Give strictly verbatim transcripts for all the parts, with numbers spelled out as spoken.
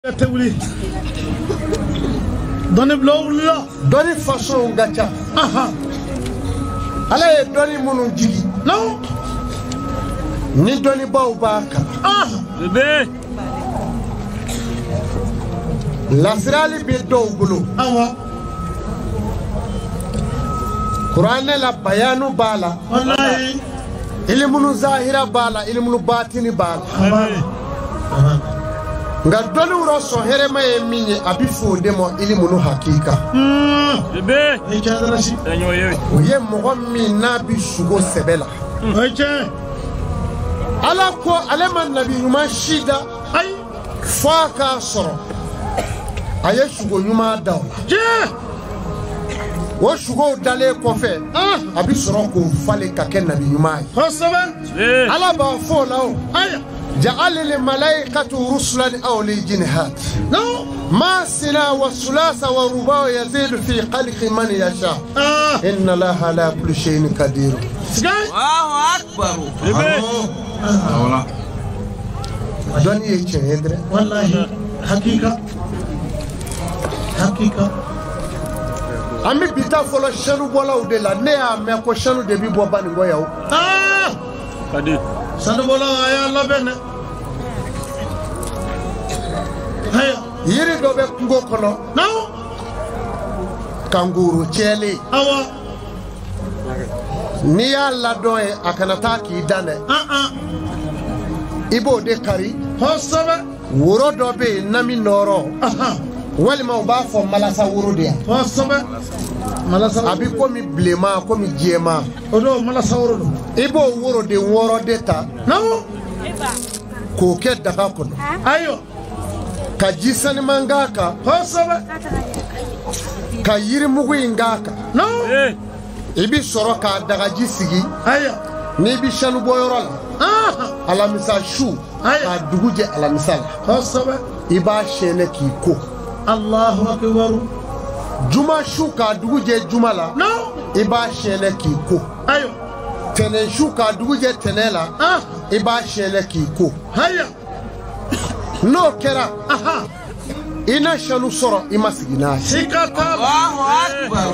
Tewuli doni blowuli la doni façon gacha aha ala ye doni munu jigi no ni doni baw baka ah bébé la sirali be do bulu awa Qur'an la bayanu bala wallahi ilmu zahira bala ilmu batini bala nga doni wuro so herema ye minye abifo demo ilmu hakika bébé ni chadrashi daño yewi oye mogo min na bi sugo sebela oje ala ko alema nabi yuma shida ay faka soro aye sugo yuma daw je wo sugo dale ko fe ah abi soro ko fale ka ken nabi yuma khosaba eh ala ba fo lawo ay جعل الملائكة رسلا أو للجنهات no ما سنا والثلاث والرباع يزيد في خلق من يشاء ah إن الله على كل شيء قدير sky Allahu akbar bébé Voilà. دوني يتشهدر wallahi hakika hakika أمي بيتا فلو شنو بولا ودلا نيا ميكو شنو دبي بوبا نغوياو ah kadi sanu bola ya Allah benne haya yiri do be ngo kono no kanguru chele awa ni ya la doye akanata ki dane ah ah ibo de kari khosaba wuro do be nami noro aha wali ma ba fo malasa wuro de khosaba mala sa abi komi blema komi jema odo mala sawro do ibo wuro de woro de ta no ko ke daga kono ayo ka jisani mangaka khosaba ka yiri mugu ingaka no eh ibi soro ka daga jisigi aya ni bi shanu boyoro la ah alamisa shu Aye. ka duguje alamisa la khosaba iba shene ki ko Allahu akbar juma shu ka duguje juma la no iba shene ki ko ayo tenen shu ka duguje tenela ah iba shene ki ko haya no kera aha ina shanu soro imasigina sikata Allahu akbar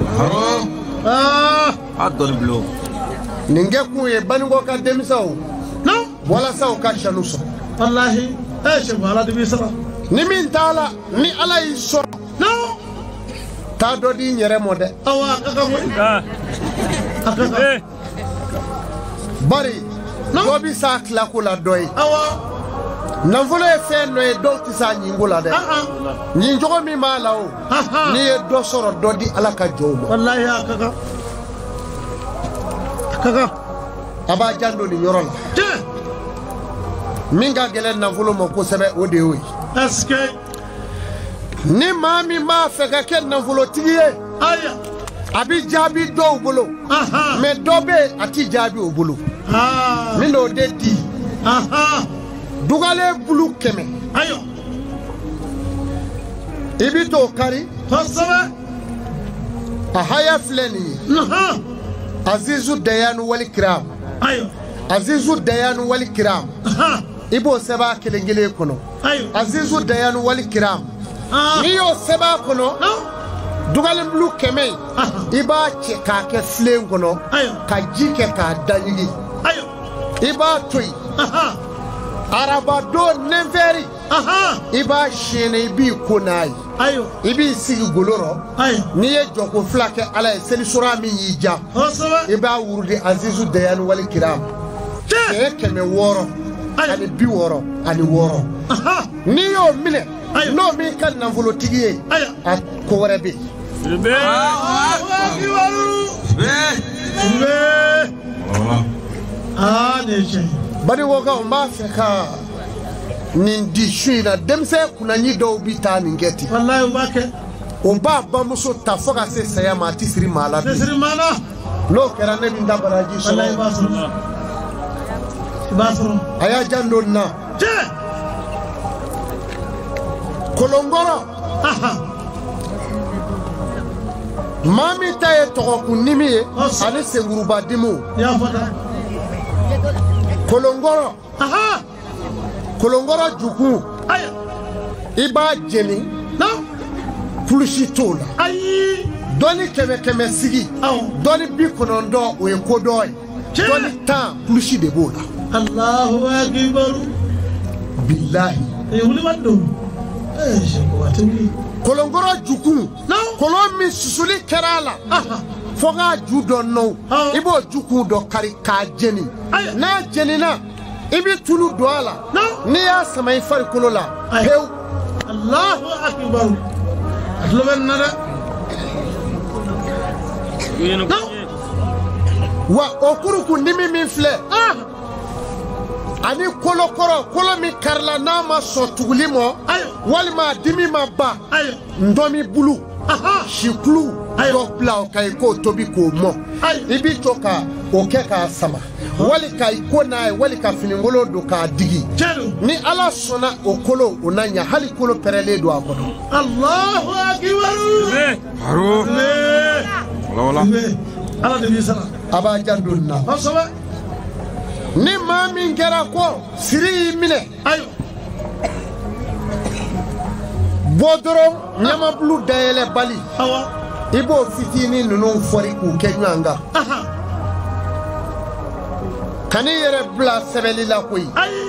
ah Adol blow. ninge ku ye baningo ka demisaw no wala saw ka shanu soro wallahi eh shebu ala dibi sala ni min tala ni ala yi soro no ta do di nyere mo de awa kaka mo ah akaka eh bari No. do bi sa kla ko la doy awa nanfolo ye fɛn dɔ ye dɔw tɛ se a ɲingo la dɛ ah ah ɲin cogo min b'a la o aha n'i ye dɔ sɔrɔ dɔ di ala ka jɔnw ma wallahi akaka akaka a b'a jan don nin yɔrɔ la je min ka gɛlɛn nafolo ma kosɛbɛ o de y'o ye est-ce que ni maa min b'a fɛ ka kɛ nafolotigi ye aya a bɛ jaabi dɔw bolo aha mɛ dɔ bɛ yen a ti jaabi o bolo ah min n'o de di aha dugalen bulu kɛmɛ ayo i bɛ t'o kari khosaba a haya filɛ nin ye aha azizu dayanu wali kiram ayo azizu dayanu wali kiram aha i b'o sɛbɛn a kelen kelen kɔnɔ ayo azizu dayanu wali kiram ah n'i y'o sɛbɛn a kɔnɔ no dugalen bulu kɛmɛ in aha i b'a cɛ k'a kɛ filen kɔnɔ ayo ka ji kɛ k'a dayigi ayo i b'a to yen aha arabadon nɛnfɛri aha i b'a siyɛnɛ i b'i ko n'a ye ayo i b'i sigi golo rɔ ayo n'i ye jɔko fila kɛ ala ye selisora min y'i ja khosaba i b'a wurudi azizu dayani wali kiram je kɛmɛ kɛmɛ wɔɔrɔ Aye. ani bi wɔɔrɔ ani wɔɔrɔ aha n'i y'o minɛ Aye. n'o min ka nafolotigi ye aya a ko wɛrɛ bɛ yen bébé Allahu akbar Eh. be Voilà. ah ne je banikɔkaw n b'a fɛ ka nin di su in na denmisɛn kunnaɲi dɔw bi taa nin kɛ ten wallahi ubake o b'a bamuso ta fo ka se saya ma a ti siri maa la bi nesiri mana n'o kɛra ne bi n da baraji wallahi sɔrɔ basro basro a y'a jan don na je kolonkɔrɔ aha maa min ta ye tɔgɔkun nimi ye Ɔsɔ. ani senkuruba dimiw ya fata kolonkɔrɔ aha kolonkɔrɔ jukun aya iba jeni na kulushi tola ayi doni keme keme sigi aw doni bi konondo o ekodoy doni ta kulushi de bola Allahu akbar billahi e wuli wando eh sheko watini kolongoro juku no kolomi susuli kerala aha foga judo no ibo juku do kari ka jeni na jeni na ibi tulu do ala ni ya samay far kolola hew Allahu akbar atloben nada wa okuruku nimi min fle ah ani kolo koro kolo mi karla na ma so tuguli mo walima dimi ma ba ndomi bulu aha shiklu do pla kai ko tobi ko mo ibi toka o ke ka sama wali kai ko na wali ka finingolo do ka digi ni ala sona o kolo onanya hali kolo perele do akodo Allahu akbar haro wala wala ala de bisala aba jandunna asaba ni mami ngera ko siri mine ayo bodoro nyama blu dayele bali awa ibo fitini nunu fori ku kenyanga aha kani yere bla sebeli la koyi ayi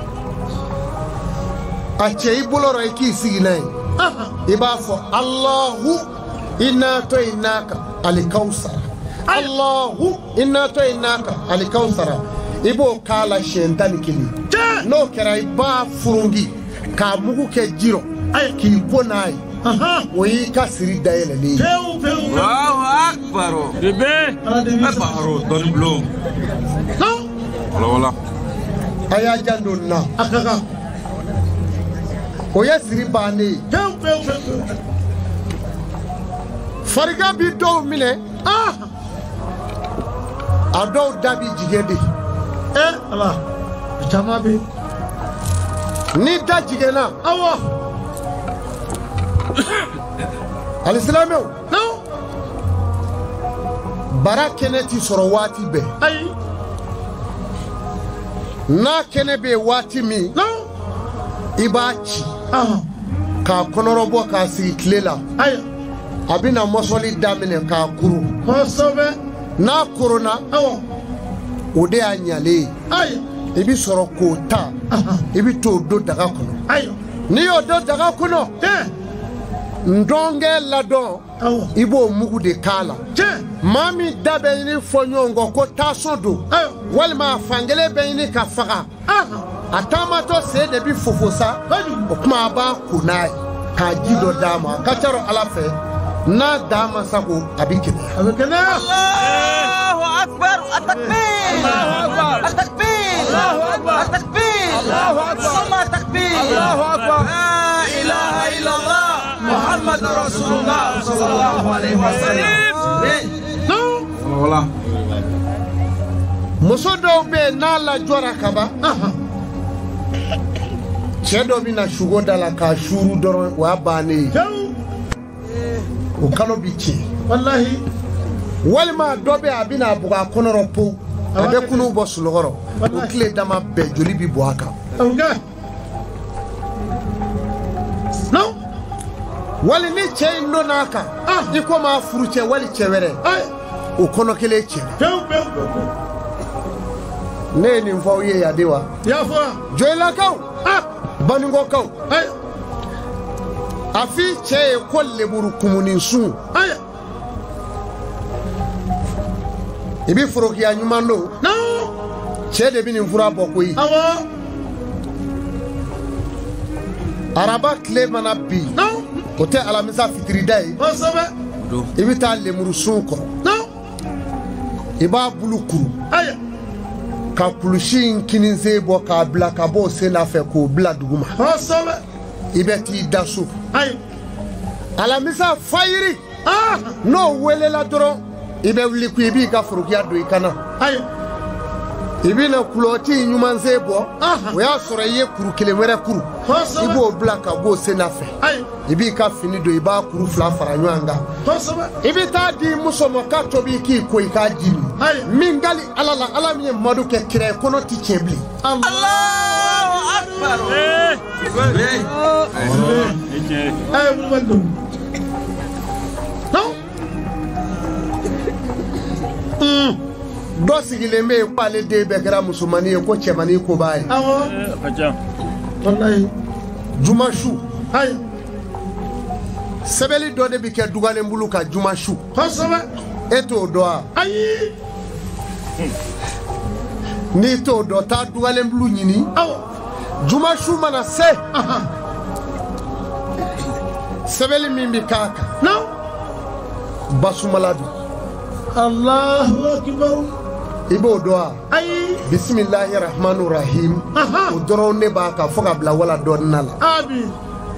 ache ibuloro iki siginai aha iba fo Allahu inna to inaka alikausara Allahu inna to inaka alikausara ibo kala shentani kili no kera iba furungi ka mugu ke jiro ki bonai aha oyi ka siri dayele le peu peu Allahu akbar bébé ala de Papa bisala haro Tony Blow no wala wala aya jandonna akaka oya siri bane peu peu peu fariga bi do mine ah ado dabi jigede eh ala chama be ni da jigena awa alislameo no bara keneti soro wati be ayi na kene be wati mi no ibachi aha ka konorobo ka sigi klela ayo abina mosoli damine ka kuru kosobe na kuruna awa ode anyale ayo ibi soro ko ta aha ibi to do daga kono ayo ni yo do daga kono eh ndonge ladon awa ibo mugu de kala je mami dabe ni fonyongo ko taso do ayo walma fangele be ni ka faga aha atama to se de bi fofosa o kuma ba kunai ka jido dama ka charo alafe na dama sako abikene abekena Allahu akbar at-takbir Allahu akbar at-takbir Allahu akbar at-takbir Allahu akbar summa takbir Allahu akbar la ilaha illallah Muhammad rasulullah sallallahu alaihi wasallam no wala wala muso do be na la jora kaba aha chedo bi na shugo dala ka shuru doron wa bane peu o kalo bichi wallahi walma dobe abina buga konoro po abe kunu bo sulogoro o kile dama be joli bi bo aka awga no wali ni che no naka ah iko ma furuche wali chewere ay o kono kele che peu peu ne ni mfo ye ya dewa ya fa joila kaw ah baningo kaw ay afi che ko leburu kumunin su ay ibi furoki anyumando no che de bi ni fura bokoyi awa araba kle mana bi no ote alamisa fitiri dai kosobe ibi ta lemuru su ko no iba bulu kuru ay ka kulushin kininze bo ka bla ka bo se na fe ko bla duguma kosobe ibeti dasu ay alamisa fayiri ah no wele la doro ibe wuli ku ibi ka furukiya do ikana ay ibi na kuloti nyumanze bo aha o ya soro ye kuru kelemere kuru kosobe ibo bla ka bo se na fe ay ibi ka fini do iba kuru fla fara nywanga kosobe ibi ta di musomo ka tobi ki ko ika jimi ay mingali alala alamiye madu ke kire kono ti chebli Allah أكبر Ayo mulwando. Non. Hmm. Do sigilen be ko ale de be kɛra musumani ye ko cɛmani ko b'a ye. Awɔ. Kaja. Wallahi. Juma su. Ayi. Sɛbɛli dɔ de bi kɛ dugalen bulu ka juma su. Kosɛbɛ. E t'o dɔn wa? Ayi. N'i t'o dɔn taa dugalen bulu ɲini. Awɔ. Juma su mana se. Aha. Sɛbɛli min bi k'a kan. Non. Basumala don. Allahu akbar. I b'o dɔn wa? Ayi. Bisimilahi rahmani rahim. Aha. O dɔrɔn ne b'a kan fo ka bila wala dɔɔnin na la. Abi.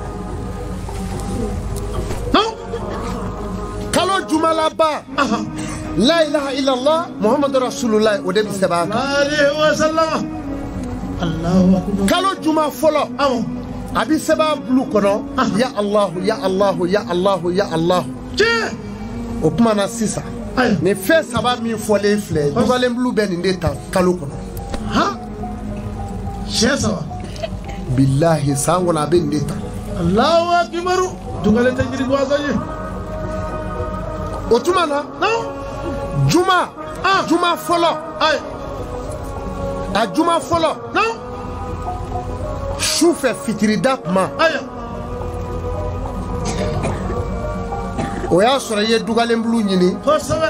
Non. Kalo jumalaba. Aha. La ilaha illallah Muhammadu Rasulullah o de bi sɛbɛn a kan. Alayhi wa sallam. Allahu akbar. Kalo juma fɔlɔ. Awɔ. A bi sɛbɛn bulu kɔnɔ. Ya Allahu ya Allahu ya Allahu ya Allahu. Tiɲɛ. O kuma na sisan. Ayi. Ni fɛn saba min fɔlen filɛ dugalen bulu bɛ nin de ta kalo kɔnɔ. Ha. Tiɲɛ saba. Bilahi san kɔnɔ a bɛ nin de ta. Allahu akbar. Dugalen tɛ jiri gansan ye. O tuma na. Non. Juma. Ah. Juma fɔlɔ. Ayi. A juma fɔlɔ. Non. Sufɛ fitirida kuma. Ayi. O y'a sɔrɔ i ye dugalen bulu ɲini. Kosɛbɛ.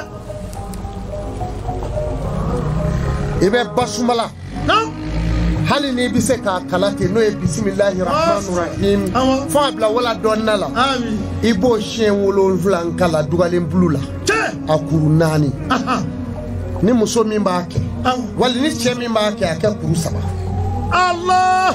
I bɛ basumala. Non. Hali n'i bɛ se k'a kala ten n'o ye bisimilahi rahmani rahim. Awɔ. Fo a bila wala dɔɔnin la. Ami. I b'o siɲɛ wolonwula kala dugalen bulu la. Tiɲɛ. A kuru naani. Aha. Ni muso min b'a kɛ. Awɔ. Wali ni cɛ min b'a kɛ a kɛ kuru saba. Allah.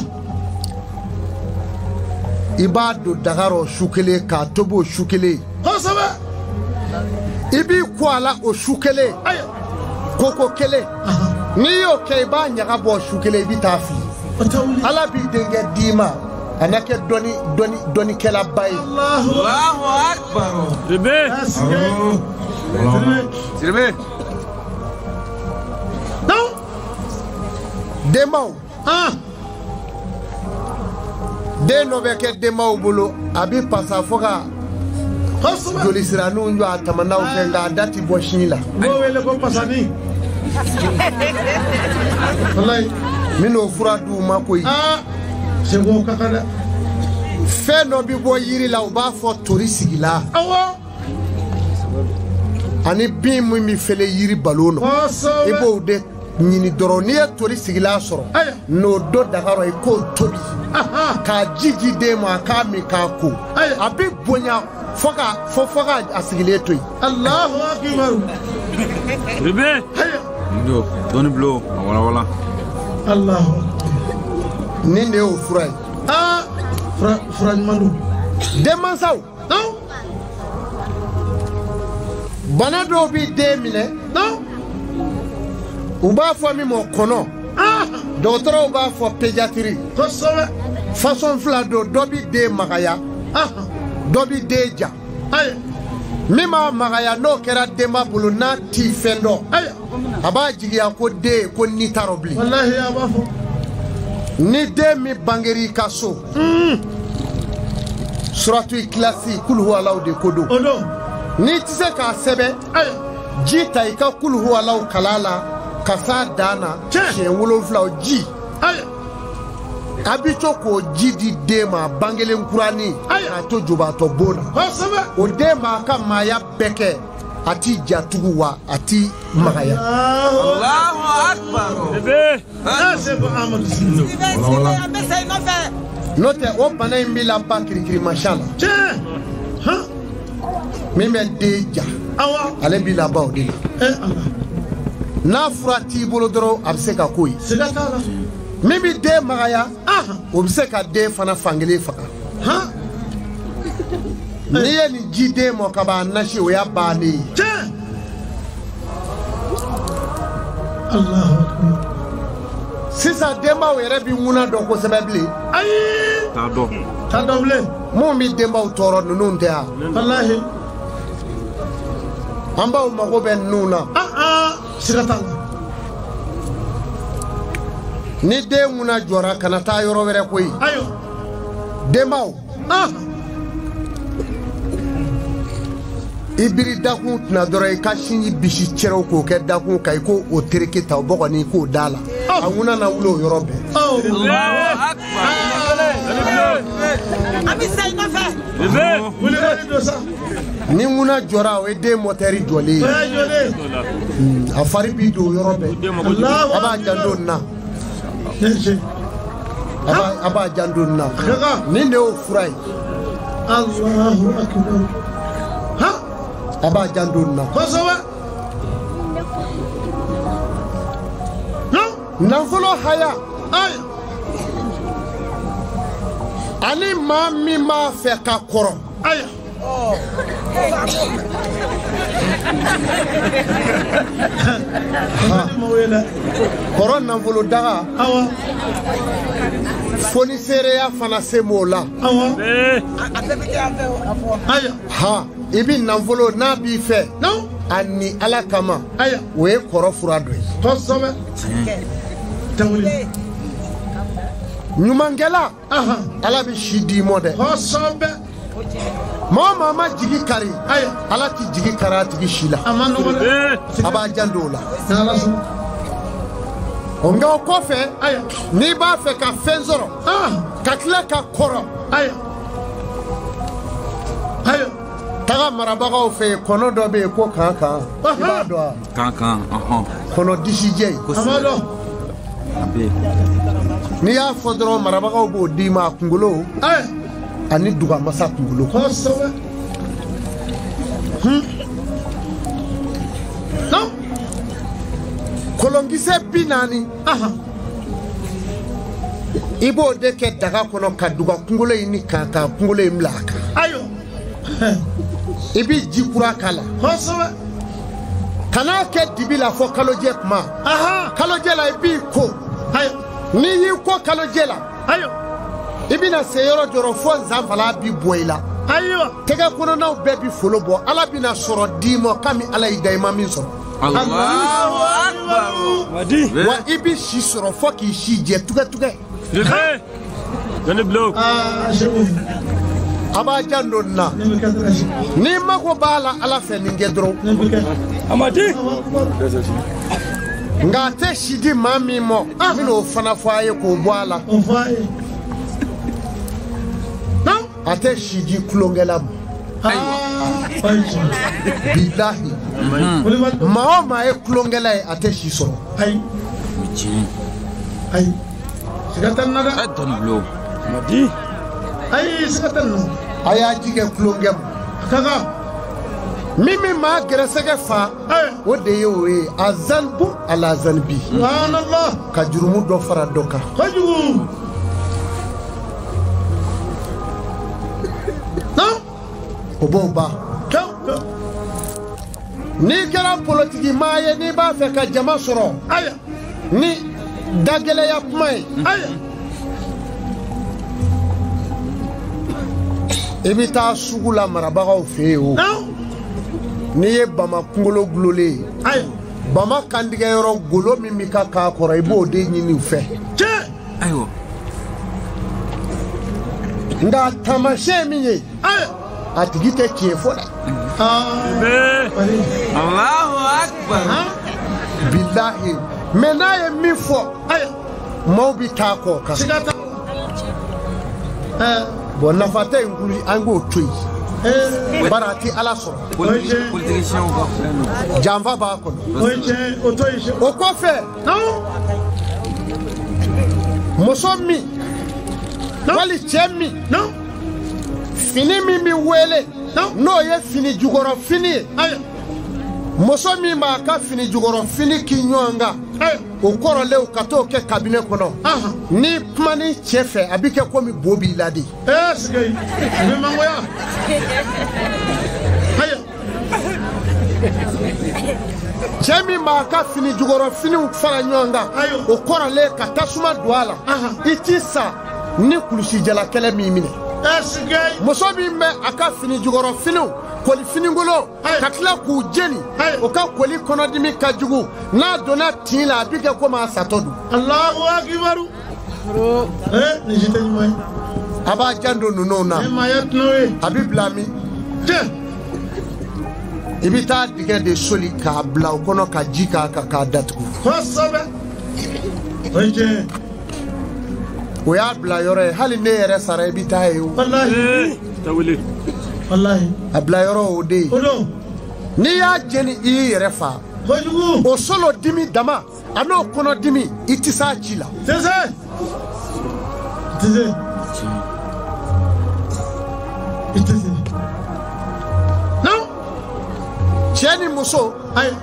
I b'a don daga rɔ su kelen k'a tobi o su kelen. Kosɛbɛ. I b'i ko a la o su kelen. Ayi. Koko kelen. N'i y'o kɛ i b'a ɲaga bɔ o su kelen i bɛ taa fili. O tɛ wuli. Ala b'i denkɛ d'i ma a na kɛ dɔnni dɔnni dɔnnikɛlaba ye. Allahu الله أكبر Bébé. Sirbe Non. Denbaw. Ah. Den dɔ bɛ kɛ denbaw bolo a bɛ pasa fo ka Kosɛbɛ. joli siraninw jɔ a tamanaw fɛ nka a da ti bɔ sin la. B'o wele ko pasani. Wallahi. Min n'o fura d'u ma koyi. Ah. Sego ka kan dɛ. Fɛn dɔ bɛ bɔ yiri la u b'a fɔ tori sigila Awɔ. ani bin min bɛ fɛlɛ yiri balo nɔ. I Kosɛbɛ. b'o de ɲini dɔrɔn n'i ye tori sigila sɔrɔ Ayi. n'o dɔ daga rɔ i k'o tobi Aha. k'a jiji den ma a k'a min k'a ko Ayi. a bɛ bonya fo ka fo fo ka a sigilen to yen. Allahu akbar. Bébé. Ayi. Ndo, doni blow, wala wala. Allahu. Nin de y'o fura ye. Ah. Fura fura ɲuman don. Denmansaw. Non. Bana dɔw bɛ den minɛ. Non. U b'a fɔ min ma kɔnɔ. Ah. Dɔgɔtɔrɔw b'a fɔ pédiatrie. Kosɛbɛ. Façon fila don dɔ bɛ den magaya Ah. dɔ bɛ den ja. Ayi. Min b'a magaya n'o kɛra denba bolo n'a t'i fɛn dɔn Ayi. a b'a jigiya ko den ko ni t'a rɔ bilen. Wallahi a b'a fɔ. Ni den min bangera i ka so suratu ikilasi kul huwalaw de ko don. O don. N'i tɛ se k'a sɛbɛn Ayi. ji ta i ka kul huwalaw kala la ka s'a dan na Tiɲɛ. siɲɛ wolonwula o ji Ayi. a bɛ to k'o ji di den ma bangelen kuranin Ayi. k'a to jubaatɔ bon na. Kosɛbɛ. O den b'a ka maaya bɛɛ kɛ a t'i ja tugun wa a t'i magaya. Allahu. الله أكبر Bébé. Ah, Sego Amadu. N'o tɛ o bana in b'i la ban kirikirimasiyɛn la Tiɲɛ. Han. min bɛ den ja Awɔ. ale b'i la ban o de la. Eh Allah. N'a fura t'i bolo dɔrɔn a bɛ se ka k'o ye. Siga t'a la. Min bɛ den magaya Ah. o bɛ se ka den fana fankelen faga. Han. N'i ye nin ji den mɔ ka ban nasi o y'a bannen ye. Tiɲɛ. Allahu akbar. Sisan denbaw yɛrɛ bɛ ŋuna dɔn kosɛbɛ bilen. Ayi. T'a dɔn. T'a dɔn bilen. Mun bɛ denbaw tɔɔrɔ ninnu tɛ yan. Wallahi. An baw mago bɛ ninnu na. Ah ah. Siga t'a la. ni den muna jora kana taa yɔrɔ wɛrɛ koyi ayo denbaw ah ibiri dakun tuna dɔrɔn i ka sinji bisi cɛrɛw k'o kɛ dakun kan i ko o tereke ta o bɔgɔni k'o da la a ŋuna na wuli o yɔrɔ bɛɛ ni ŋuna jɔra o ye den mɔtɛri jɔlen ye a fari b'i don o yɔrɔ bɛɛ a b'a janto nin na a b'a janto nin na nin de y'o fura ye Allahu akbar ha a b'a janto nin na kosɛbɛ nafolo haya ayi ani maa min b'a fɛ ka kɔrɔ ayi kɔrɔ nafolo daga awa foni seereya fana se m'o la awa ayi ha i bi nafolo n'a b'i fɛ non a ni ala kama ayi o ye kɔrɔ fura dɔ ye kosɛbɛ tawuli ɲumankɛla aha ala bɛ si d'i ma dɛ kosɛbɛ maa o maa ma jigi kari ayi ala ti jigi kari a tigi si la a ma nɔgɔ dɛ a b'a janto o la n'ala sɔn nka o kɔfɛ ayi n'i b'a fɛ ka fɛn sɔrɔ ah ka tila ka kɔrɔ ayi ayi taga marabagaw fɛ yen kɔnɔ dɔ bɛ yen ko kan kan i b'a dɔn wa Kan kan, ahɔn. kɔnɔ disijɛ a ma dɔn A bɛ yen. n'i y'a fɔ dɔrɔn marabagaw b'o d'i ma a kunkolo ayi ani dugamasa kunkolo kosɛbɛ non kolonkisɛ bi naani aha i b'o de kɛ daga kɔnɔ ka duga kunkolo in ni kan kan kunkolo in bila a kan ayo i bi ji kura k'a la kosɛbɛ kan'a kɛ dibi la fɔ kalojɛ kuma aha kalojɛ la i b'i ko ayo n'i y'i ko kalojɛ la ayo i bɛna se yɔrɔ jɔrɔ fɔ nsanfala bi bɔ i la ayiwa tɛgɛ kɔnɔnaw bɛɛ bi folo bɔ ala bɛna sɔrɔ d'i ma kami ala y'i da i ma min sɔrɔ Allahu Akbar. wa i bi si sɔrɔ fɔ k'i si jɛ tugɛtugɛ Bébé Donnez bloc. ah chéri a b'a janto nin na ne bɛ kɛ dɛrɛsi n'i mago b'a la ala fɛ nin kɛ dɔrɔn ne bɛ kɛ Amadi. nka a tɛ si di maa min ma n bɛna o fana fɔ a ye k'o bɔ a la o fɔ a ye non a tɛ si di tulonkɛla ma ah ayi bilahi olu ma dɔn maa o maa ye tulonkɛla ye a tɛ si sɔrɔ ayi Tiɲɛ. ayi siga tɛ nin na dɛ A dɔnni bulon. Amadi. ayi siga tɛ nin na a y'a ji kɛ tulonkɛ ma a ka kan min min maa gɛrɛsɛgɛ fa ayi o de ye o ye a zanibu ala zanibi subhanallah ka jurumu dɔ fara dɔ kan kojugu non o b'o ban kew kew n'i kɛra politiki maa ye n'i b'a fɛ ka jama sɔrɔ ayi ni dagɛlɛya kuma ye ayi i bɛ taa sugu la marabagaw fɛ yen o non n'i ye bama kunkolo gulonlen ye ayi bama kantigɛ yɔrɔ golo min bɛ ka k'a kɔrɔ i b'o de ɲini u fɛ tiɲɛ Ayiwa. nka taamasiyɛn min ye ayi a tigi tɛ tiɲɛ fɔ dɛ ah Bébé ayi Allahu Akbar. bilahi mɛ n'a ye min fɔ ayi maaw bɛ taa kɔ kan siga t'a la ɛɛ bɔn nafa tɛ yen kulu an k'o to yen ee bari a tɛ ala sɔrɔ Politique- Politicien ka filɛ nin ye. janfa b'a kɔnɔ o ye tiɲɛ ye o to yen se o kɔfɛ non muso min wali cɛ min non fini min bɛ wele n'o ye fini jukɔrɔ fini ye ayi muso min b'a ka fini jukɔrɔ fini k'i ɲɔgɔn kan ayi o kɔrɔlenw ka t'o kɛ kabinɛ kɔnɔ aha ni kumani cɛ fɛ a bɛ kɛ komi bo b'i la de ee siga yi o bɛ mangoya ayi cɛ min b'a ka fini jukɔrɔ finiw fara ɲɔgɔn kan Ayo. o kɔrɔlen ka tasuma don a la Aha. i t'i sa ni kulusi jala kɛlɛ min minɛ Esgay. muso min bɛ a ka fini jukɔrɔ finiw koli finingolo ka tila k'u jeni o ka koli kɔnɔdimi ka jugu n'a donna tin la a bi kɛ komi a satɔ don. Allahu akbar. Eh, ni jite ɲuman. A b'a janto ninnu na. E ma ye tulo ye. A bi bila min. Tiɲɛ. I bi taa dingɛ de soli k'a bila o kɔnɔ ka ji k'a kan k'a datugu. Kosɛbɛ. O ye tiɲɛ ye. O y'a bila yɔrɔ ye hali ne yɛrɛ sara i bi taa ye o. Walahi. Tawili. Wallahi. A bila yɔrɔ o de ye. O don. N'i y'a jeni i y'i yɛrɛ fa. Kojugu. O solo dimi dama a n'o kɔnɔ dimi i ti s'a ji la. Tɛ se. Tɛ se. I tɛ se. Non. Cɛ ni muso. Ayi.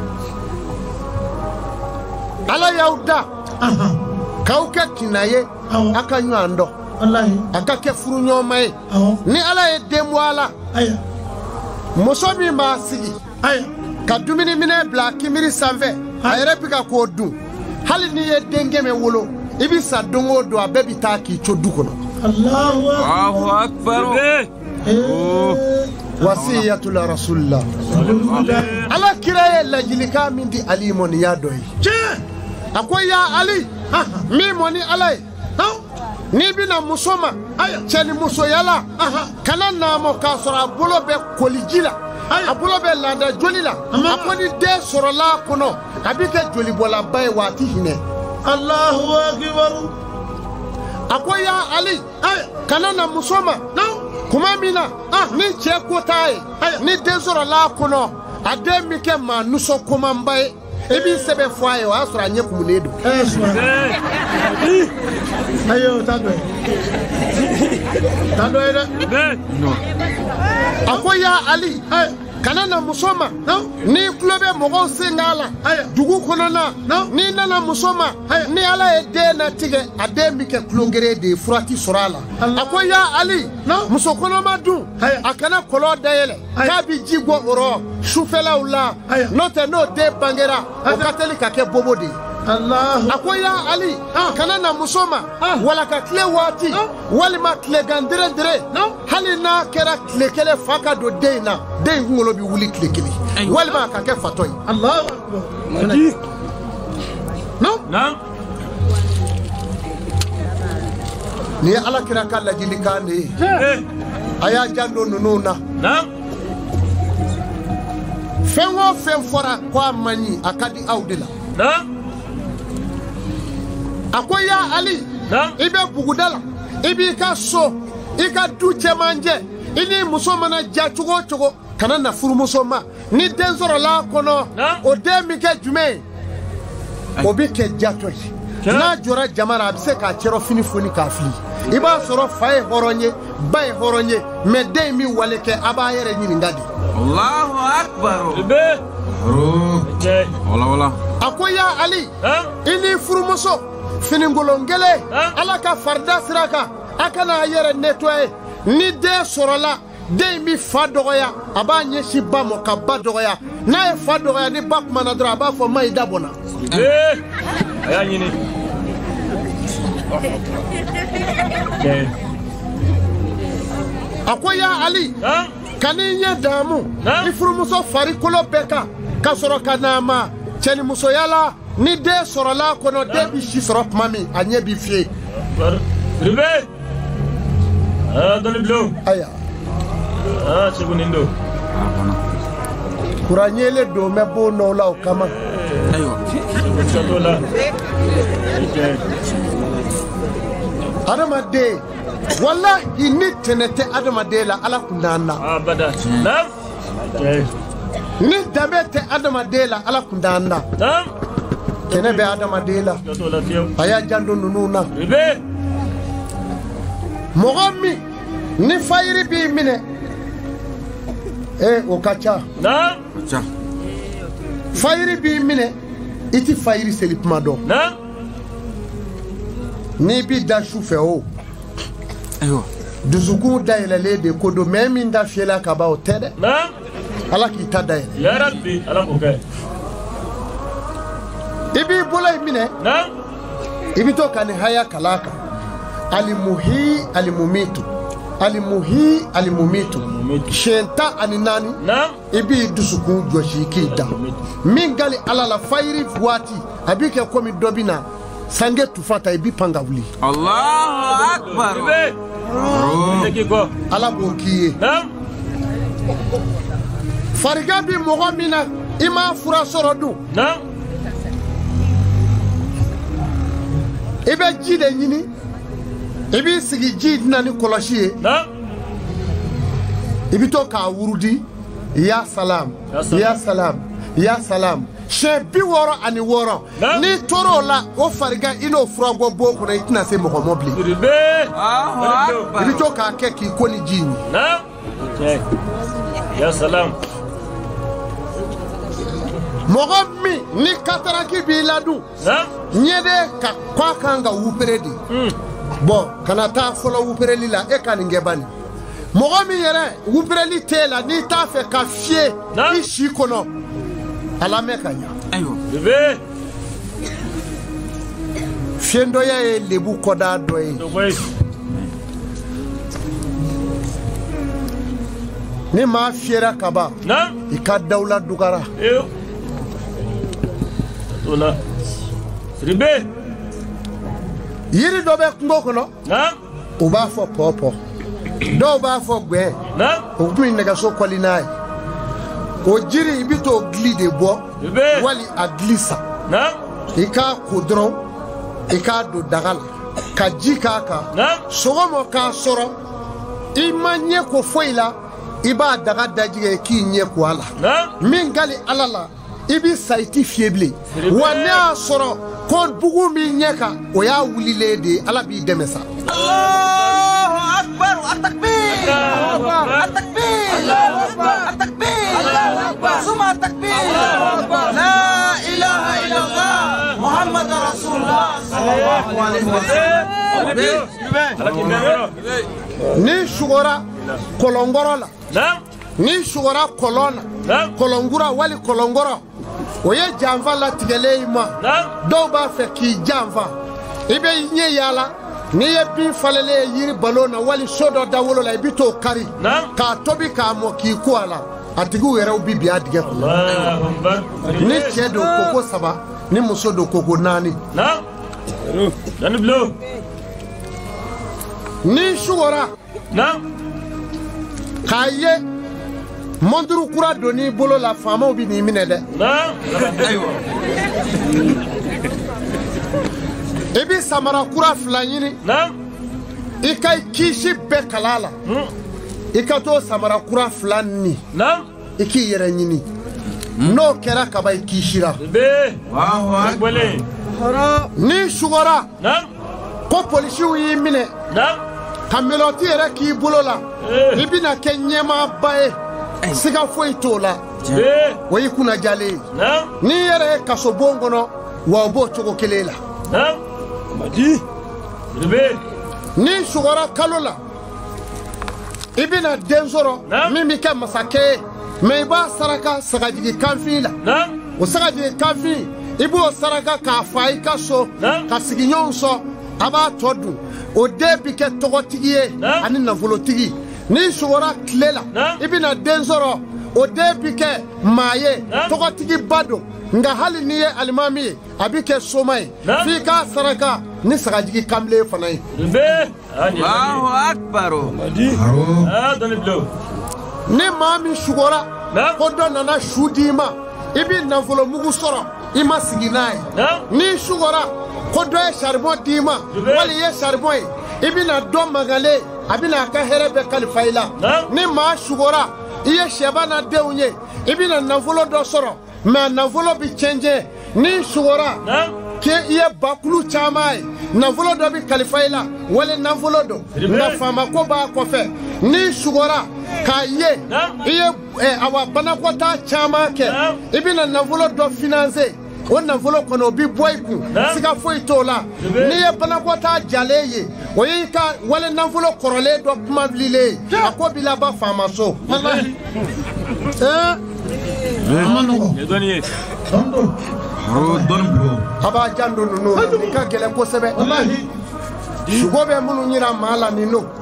Ala y'aw da. Ahan. K'aw kɛ kinna ye. Awɔ. A ka ɲɔgɔn dɔn. Wallahi. A ka kɛ furu ɲɔgɔnma ye. Awɔ. Ni Ala ye den bɔ a la. Aya. Muso min b'a sigi. Aya. Ka dumuni minɛ bila a kinbiri sanfɛ. A yɛrɛ bi ka k'o dun. Hali n'i ye den kɛmɛ wolo i bi sa don o don a bɛɛ bi taa k'i co du kɔnɔ. Allahu akbar. Allahu akbar. Wasiyatul rasulillah. Ala kira ye ladilikan min di Ali mɔni y'a dɔ ye. Tiɲɛ. A ko ya Ali min mɔni Ala ye. N'i bɛna muso ma cɛ ni musoyala kana n'a ma k'a sɔrɔ a bolo bɛ koliji la a bolo bɛ laada joli la a ko ni den sɔrɔla a kɔnɔ a bɛ kɛ jolibɔlaba ye wa a ti hinɛ. Allahu akbar. A ko ya Ali kana na muso ma kuma min na ni cɛ ko t'a ye ni den sɔrɔla a kɔnɔ a den bɛ kɛ maa nisɔngomanba ye i b'i sɛbɛn fɔ a ye o y'a sɔrɔ a ɲɛ kumunen don. Ayo ta dɔ ye. Ta dɔ ye dɛ. A ko ya Ali kana na muso ma n'i tulo bɛ mɔgɔw sen k'a la dugu kɔnɔna n'i nana muso ma ni Ala ye den latigɛ a den bɛ kɛ tulongere de ye fura ti sɔrɔ a la. A ko ya Ali muso kɔnɔma dun a kana kɔlɔn dayɛlɛ k'a bɛ ji bɔ o rɔ sufɛlaw la n'o tɛ n'o den bangera o ka teli ka kɛ bobo de ye. A ko ya Ali kana na muso ma walaka tile waati walima tilegan dere dere hali n'a kɛra tile kelen fa ka don den in na den in kunkolo bɛ wuli tile kelen walima a ka kɛ fatɔ ye. Allahu akbar. Naam. Nin ye Ala kira ka ladilikan de ye a y'a janto ninnu na. Naam. Fɛn o fɛn fɔra ko a man ɲi a ka di aw de la. Naam. A ko ya Ali i bɛ buguda la i b'i ka so i ka du cɛmancɛ i ni muso mana ja cogo o cogo kana na furumuso ma ni den sɔrɔla a kɔnɔ o den bɛ kɛ jumɛn ye o bɛ kɛ jatɔ ye n'a jɔra jama na a bɛ se k'a cɛrɔ fini foni k'a fili i b'a sɔrɔ fa ye hɔrɔn ye ba ye hɔrɔn ye mɛ den in bɛ wale kɛ a b'a yɛrɛ ɲininka de. Allahu akbar. Wala wala. A ko ya Ali i ni furumuso finikolon kelen Ala ka farida sira kan a kana a yɛrɛ nettoyer ni den sɔrɔla den in bɛ fa dɔgɔya a b'a ɲɛsin ba ma ka ba dɔgɔya n'a ye fa dɔgɔya ni ba kumana dɔrɔn a b'a fɔ ma i da bɔnna. A y'a ɲini. A ko ya Ali ka n'i ɲɛ daamu i furumuso farikolo bɛɛ kan ka sɔrɔ ka n'a ma cɛnimusoya la ni den sɔrɔla a kɔnɔ den bɛ si sɔrɔ tuma min a ɲɛ b'i fiyɛ. Ribe. Ah, dɔnni bulon. Aya. Ah, segu nin don. Kuranɲɛlen don n bɛ bon dɔw la o kama. Ayiwa. Sego la. Adamaden wallahi ni tɛnɛ tɛ adamaden la Ala kun t'an na. Abada. Naam. Ni danbe tɛ adamaden la Ala kun t'an na. Naam. Tɛnɛ bɛ adamaden la a y'a janto ninnu na. Ribe. Mɔgɔ min ni fayiri b'i minɛ ee o ka ca. Naam. Ca. Fayiri b'i minɛ i ti fayiri seli kuma dɔn. Naam. N'i bi da su fɛ o Ayiwa. dusukun dayɛlɛlen de ko don mɛ min da fiyɛla ka ban o tɛ dɛ. Naam. Ala k'i ta dayɛlɛ. Ya Rabbi Ala k'o kɛ. I b'i bolo in minɛ Naam. i bɛ to ka nin haya kala kan alimuhi alimumitu alimuhi alimumitu shenta aninani Naam. ibi dusuku joshi kida mingali ala la fayri wati abike komi dobina sange tufata ibi pangawuli Allahu Akbar. Siribe. Ndeki ko. ala bokiye Naam. fariga bi mogo mina ima fura soro du Naam. ibe jide nyini ibi sigi jid nani koloshiye Naam. ibi to ka wurudi ya salam Ya salam. ya salam ya salam shebi woro ani woro Naam. ni toro la o fariga ino fura go bo ko itina se mogo mobli Siribe. Allahu Akbar. ibi to ka ke ki koni jini Naam. Okay. Ya salam. mogo mi ni kataraki bi ladu Naam. nyede ka kwa kanga wuperedi Hmm. bon kana ta folo wupereli la e kan ngebani mogo mi yere wupereli tela ni ta fe ka fie Naam. i shi kono ala me kanya Aywa. Siribe. fiendo ya e lebu koda doye To boy. ni ma fiera kaba Naam. i ka dawla dugara Eyo. Tuna. Siribe. yiri dɔ bɛ kungo kɔnɔ Naam. u b'a fɔ pɔpɔ dɔw b'a fɔ gbɛn Naam. o tun ye nɛgɛso kɔli n'a ye o jiri i bɛ t'o gili de bɔ Siribe. wali a gili san Naam. i k'a ko dɔrɔn i k'a don daga la ka ji k'a kan Naam. sɔgɔma k'a sɔrɔ i ma ɲɛ ko foyi la i b'a daga dajigɛ k'i ɲɛ ko a la Naam. min gali ala la i bi sa i ti fiye bilen Siribe. wa ne y'a sɔrɔ ko bugu min ɲɛ kan o y'a wulilen de ye ala b'i dɛmɛ sa الله أكبر التكبير التكبير التكبير ثم التكبير لا إله إلا الله محمد رسول الله صلى الله عليه وسلم Ala k'i mɛn yɔrɔ. ni sugora kɔlɔnkɔrɔ la Naam. ni sugora kɔlɔn na Naam. kɔlɔnkura wali kɔlɔnkɔrɔ o ye janfa latigɛlen i ma Naam. dɔw b'a fɛ k'i janfa i bɛ i ɲɛ yaala n'i ye bin falelen ye yiri balo na wali so dɔ dawolo la i bɛ t'o kari Naam. k'a tobi k'a mɔ k'i ko a la a tigiw yɛrɛw bi bin a dingɛ kɔnɔ Allahu Akbar. ni cɛ don koko saba ni muso don koko naani Naam. Dani blow. ni sugora Naam. k'a ye mɔnturu kura don n'i bolo la faamaw bɛ n'i minɛ dɛ Naam. Aywa. i bɛ samara kura fila ɲini Naam. i ka i kisi bɛɛ kala la Hmm. i ka t'o samara kura fila ni Naam. i k'i yɛrɛ ɲini n'o kɛra kaba i kisira Siribe. Allahu Akbar. Bɔlen. ni sugora Naam. ko polisiw y'i minɛ Naam. ka melɔti yɛrɛ k'i bolo la Eh. i bɛna kɛ ɲɛmaaba ye siga foyi t'o la Siribe. o y'i kunnajalen ye Naam. n'i yɛrɛ ye kasobon kɔnɔ wa o b'o cogo kelen la Naam. Maji. Siribe. n'i sugora kalo la i bɛna den sɔrɔ Naam. min bɛ kɛ masakɛ ye mɛ i b'a saraka sagajigi kanfin la Naam. o sagajigi kanfin i b'o saraka k'a fa i ka so Naam. ka sigiɲɔgɔnw sɔn a b'a tɔ dun o den bɛ kɛ tɔgɔtigi ye Naam. ani nafolotigi n'i sugora tile la Naam. i bɛna den sɔrɔ o den bɛ kɛ maa ye Naam. tɔgɔtigiba don nka hali n'i ye alimami ye a bɛ kɛ soma ye Naam. f'i k'a saraka ni sagajigi kanbilen fana ye Siribe. Ah, ni Allahu Akbar. Maji. Ah, dani blow. ni maa min sugora Naam. ko dɔ nana su d'i ma i bɛ nafolo mugu sɔrɔ i ma sigi n'a ye Naam. n'i sugora ko dɔ ye saribɔn d'i ma Siribe. wali i ye saribɔn ye i bɛna dɔ magalen a bɛna a ka hɛrɛ bɛɛ kalifa i la Naam. ni maa sugora i ye sɛba na denw ye i bɛna nafolo dɔ sɔrɔ mɛ a nafolo bɛ cɛncɛn n'i sugora Naam. k'e i ye bakulu caman ye nafolo dɔ bɛ kalifa i la wali nafolo don Siribe. nka faamako b'a kɔfɛ n'i sugora k'a ye Naam. i ye ɛ, awa banakɔtaa caman kɛ Naam. i bɛna nafolo dɔ finanse o nafolo kɔnɔ o bɛ bɔ i kun Naam. siga foyi t'o la Siribe. n'i ye banakɔtaa jalen ye o y'i ka wali nafolo kɔrɔlen dɔ kuma wililen ye a ko b'i laban faama so. Wallahi. Ɛɛ, A ma nɔgɔ. Ni dɔnni ye. Dɔn don. Haro dɔnni bro. a b'a jan don ninnu na nin ka gɛlɛn kosɛbɛ Wallahi. sugo bɛ minnu yira maa la nin don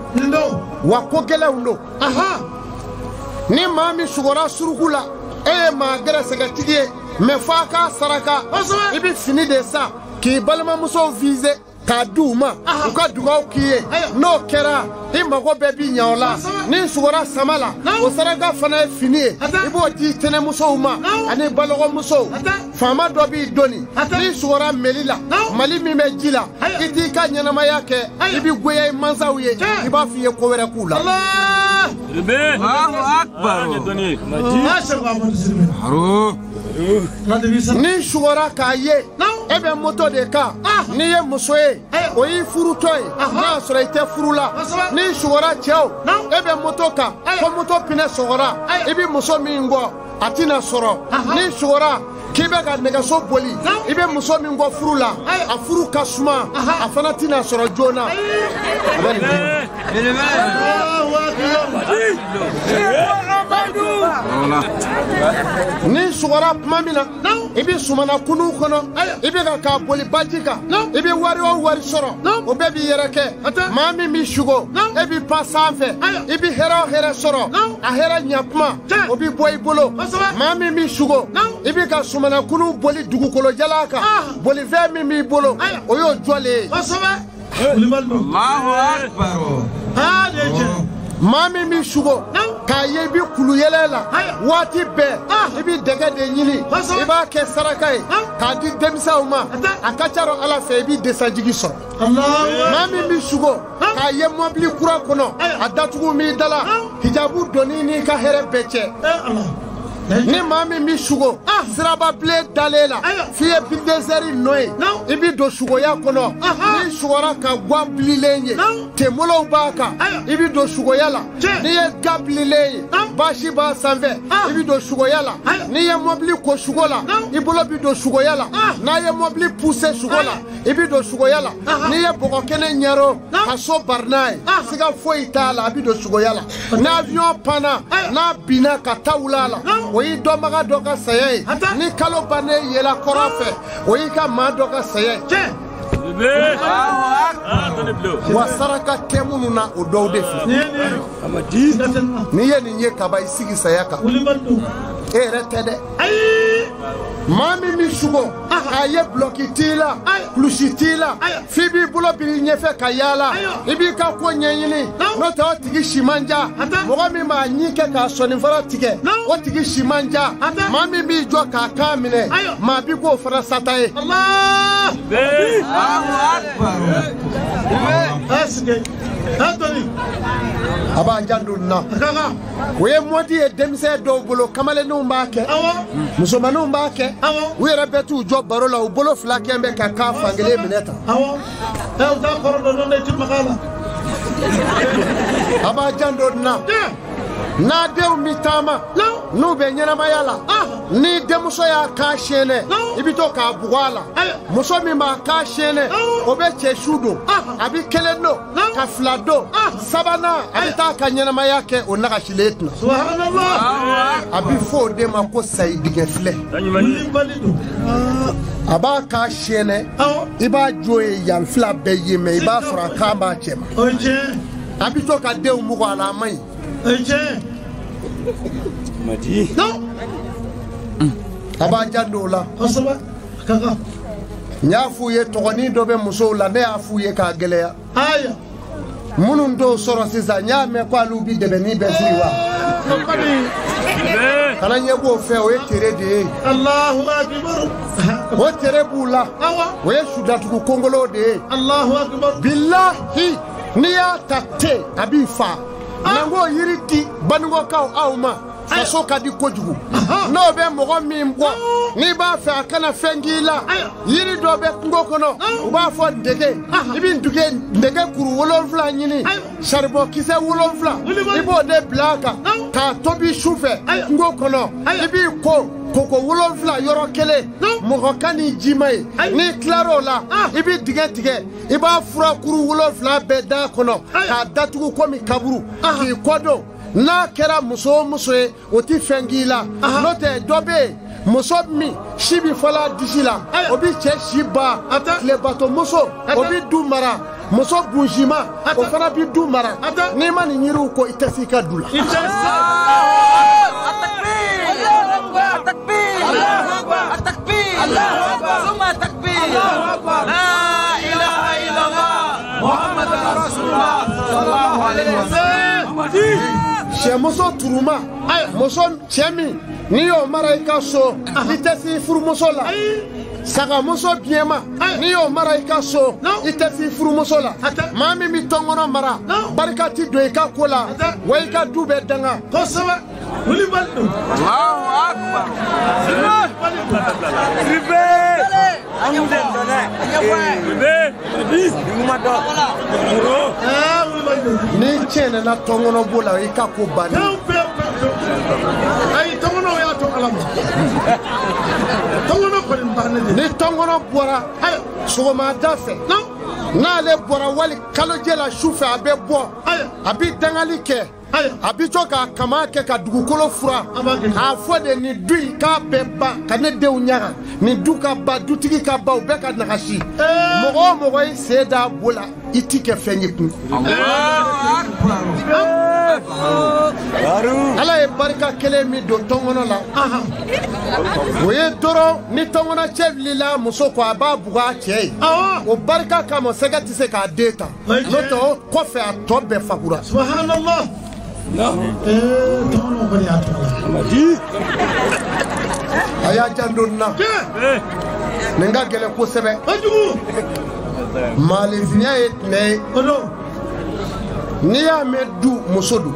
wa ko gɛlɛnw don ni maa min sugora suruku la e ye maa gɛrɛsɛgɛtigi ye mais f'a ka saraka i bɛ fini de san k'i balimamusow viser k'a di u ma u ka dugawu k'i ye n'o kɛra i mago bɛɛ bi ɲɛ o la ni sugora sama la o saraka fana ye fini ye i b'o di tɛnɛmusow ma ani balɔgɔmusow faama dɔ b'i doni n'i sugora meli la mali min bɛ ji la i t'i ka ɲɛnamaya kɛ i bɛ goya i mansaw ye i b'a fɔ i ye ko wɛrɛ k'u la. Ni sugora k'a ye e bɛ moto de kan n'i ye muso ye o y'i furutɔ ye n'a sɔrɔ i tɛ furu la n'i sugora cɛw e bɛ moto kan ko moto pinɛ sɔgɔra i bɛ muso min kɔ a tɛna sɔrɔ n'i sugora k'i bɛ ka nɛgɛso boli i bɛ muso min kɔ furu la a furu ka suma a fana tɛna sɔrɔ joona. Ni sugora tuma min na i bɛ sumana kunu kɔnɔ i bɛ ka k'a boli baji kan i bɛ wari o wari sɔrɔ o bɛɛ b'i yɛrɛ kɛ maa min b'i sugo e b'i pan sanfɛ i bɛ hɛrɛ o hɛrɛ sɔrɔ a hɛrɛ ɲɛ kuma o bɛ bɔ i bolo maa min b'i sugo i bɛ ka sumana kunu boli dugukolo jalan kan bolifɛn min b'i bolo o y'o jɔlen ye. maa min b'i sugo k'a ye i bɛ kulu yɛlɛ la waati bɛɛ i bɛ dɛgɛ de ɲini i b'a kɛ saraka ye k'a di denmisɛnw ma a ka ca ala fɛ i bɛ desajigi sɔrɔ. maa min b'i sugo k'a ye mɔbili kura kɔnɔ a datugu min da la hijabu donni n'i ka hɛrɛ bɛɛ cɛ. ni maa min b'i sugo siraba bilen dalen la f'i ye bidezɛri nɔ ye i bɛ don sugoya kɔnɔ n'i sugora ka gan bililen ye temolow b'a kan i bɛ don sugoya la n'i ye ga bililen ye basi b'a sanfɛ i bɛ don sugoya la n'i ye mɔbili ko sugo la i bolo bɛ don sugoya la n'a ye mɔbili poussé sugo la i bɛ don sugoya la n'i ye bɔgɔ kɛnɛ ɲɛro ka so bari n'a ye siga foyi t'a la a bɛ don sugoya la ni avion panna n'a binna ka taa wula la o y'i dɔnbaga dɔ ka saya ye ni kalo bannen yɛlɛ kɔrɔ fɛ o y'i ka maa dɔ ka saya ye. wa saraka tɛ minnu na o dɔw de fɛ n'i ye nin ye kaba i sigi saya kan e yɛrɛ tɛ dɛ. maa min b'i sugo k'a ye bulɔki t'i la kulusi t'i la f'i b'i bolo biri ɲɛfɛ ka yaala i b'i ka ko ɲɛɲini n'o tɛ o tigi si man diya mɔgɔ min b'a ɲi kɛ k'a sɔnifara tigɛ o tigi si man diya maa min b'i jɔ k'a kan minɛ maa bi k'o fana sata ye. a b'a janto nin na o ye mɔdi ye denmisɛn dɔw bolo kamalenninw b'a kɛ musomanninw b'a kɛ u yɛrɛ bɛ t'u jɔ baro la u bolo fila kɛn bɛ ka kan fankelen minɛ tan. a b'a janto nin na n'a denw bɛ taama n'u bɛ ɲɛnamaya la ni denmuso y'a kan sɛnɛ i bɛ to k'a bugɔ a la muso min b'a kan sɛnɛ o bɛ cɛ su don a bɛ kelen don ka fila don sabanan a bɛ taa ka ɲɛnamaya kɛ o nagasilen tɛna a bɛ fɔ o de ma ko sayi dingɛ filɛ a b'a kan sɛnɛ i b'a jo ye yan fila bɛɛ ye mɛ i b'a sɔrɔ a kan b'a cɛ ma a bɛ to ka denw mugu a la a man ɲi. a b'a janto o la n y'a f'u ye tɔgɔnin dɔ bɛ musow la ne y'a f'u ye k'a gɛlɛya minnu t'o sɔrɔ sisan n y'a mɛn ko hali u bɛ dɛbɛnin bɛɛ fili wa kana ɲɛ b'o fɛ o ye tere de ye o tere b'u la o ye sudatugu kongolo de ye bilahi n'i y'a ta ten a b'i fa n'an ko yiri di banikɔkaw aw ma faso ka di kojugu n'o bɛ mɔgɔ min bɔ n'i b'a fɛ a kana fɛn k'i la yiri dɔ bɛ kungo kɔnɔ u b'a fɔ ndege i bɛ ndege ndege kuru wolonfila ɲini saribɔn kisɛ wolonfila i b'o de bila a kan k'a tobi su fɛ kungo kɔnɔ i b'i ko koko wolonfila yɔrɔ kelen mɔgɔ ka ni jima ye n'i tilar'o la i bɛ dingɛ tigɛ i b'a fura kuru wolonfila bɛɛ da kɔnɔ k'a datugu komi kaburu k'i kɔdon n'a kɛra muso o muso ye o tɛ fɛn k'i la n'o tɛ dɔ bɛ yen muso min si bɛ fɔlɔ a disi la o bɛ cɛ si ban tile bato muso o bɛ du mara muso bunjima o fana bi du mara ni ma ni yiriw ko ite si ka du la التكبير الله أكبر التكبير الله أكبر ثم التكبير الله أكبر لا إله إلا الله محمد رسول الله صلى الله عليه وسلم cɛ muso turuma muso cɛ min n'i y'o mara i ka so i tɛ se furumuso la saga muso biɲɛma n'i y'o mara i ka so i tɛ se furumuso la maa min bɛ tɔnkɔnɔ mara barika ti don i ka ko la wa i ka du bɛ danga kosɛbɛ wuli bali don Allahu Akbar. ni tiɲɛ na tɔnkɔnɔ b'o la i ka ko banni ayi tɔnkɔnɔ y'a to ala ma tɔnkɔnɔ kɔni banne de ni tɔnkɔnɔ bɔra sɔgɔmada fɛ n'ale bɔra wali kalojɛ la su fɛ a bɛ bɔ a bɛ dangali kɛ a bɛ to k'a kama kɛ ka dugukolo fura k'a fɔ de nin du in k'a bɛ ban ka ne denw ɲaga nin du ka ban dutigi ka ban u bɛɛ ka nagasi mɔgɔ o mɔgɔ y'i sen da a bo la i ti kɛ fɛn ye kun ala ye barika kelen min don tɔnkɔnɔ la o ye dɔrɔn ni tɔnkɔnɔ cɛ wulila muso kɔ a b'a bugu a cɛ ye o barika kama sɛgɛ tɛ se k'a den ta n'o tɛ o kɔfɛ a tɔ bɛɛ fakura subhanallah tɔnkɔnɔ kɔni y'a to ala a y'a jan don na nin ka gɛlɛn kosɛbɛ maaninfinya ye tɛnɛ ye n'i y'a mɛn du muso don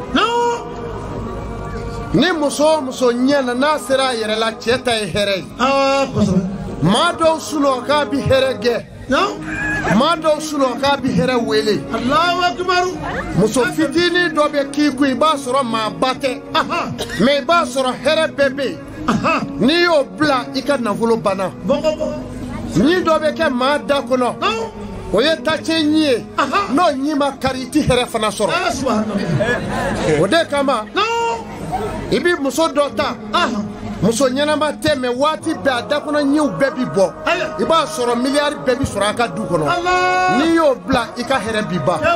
ni muso o muso ɲɛna n'a sera a yɛrɛ la cɛ ta ye hɛrɛ ye maa dɔw sunɔgɔ k'a bi hɛrɛ gɛ maa dɔw sunɔgɔ k'a bi hɛrɛ wele Allahu Akbar muso fitinin dɔ bɛ k'i kun i b'a sɔrɔ maa ba tɛ mais i b'a sɔrɔ hɛrɛ bɛɛ bɛ yen n'i y'o bila i ka nafolo banna ni dɔ bɛ kɛ maa da kɔnɔ o ye tacɛ ɲi ye n'o ɲi ma kari i ti hɛrɛ fana sɔrɔ o de kama i bi muso dɔ ta muso ɲɛnama tɛ mɛ waati bɛɛ a da kɔnɔ ɲiw bɛɛ bi bɔ i b'a sɔrɔ miliyari bɛɛ bi sɔrɔ a ka du kɔnɔ n'i y'o bila i ka hɛrɛ bi ban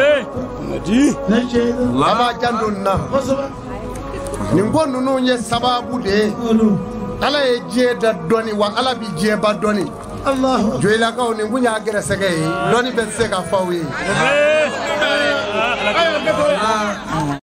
a b'a jan don nin na nin ko ninnu ye sababu de ye ala ye diɲɛ da dɔɔni wa ala bi diɲɛ ba dɔɔni joyilakaw nin kun y'a gɛrɛsɛgɛ ye dɔɔni bɛ se ka fɔ aw ye